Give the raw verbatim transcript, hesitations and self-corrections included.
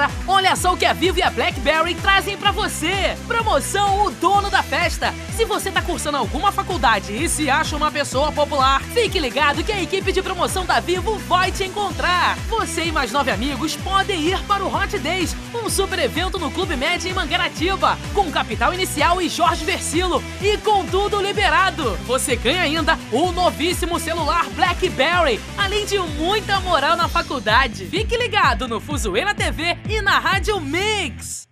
agora, olha só o que a Vivo e a BlackBerry trazem pra você. Promoção O Dono da Festa. Se você tá cursando alguma faculdade e se acha uma pessoa popular, fique ligado que a equipe de promoção da Vivo vai te encontrar. Você e mais nove amigos podem ir para o Hot Days, um super evento no Clube Med em Mangaratiba, com Capital Inicial e Jorge Versilo, e com tudo liberado. Você ganha ainda o novíssimo celular BlackBerry, além de muita moral na faculdade. Fique ligado no Fuzuê na T V e na Rádio Mix.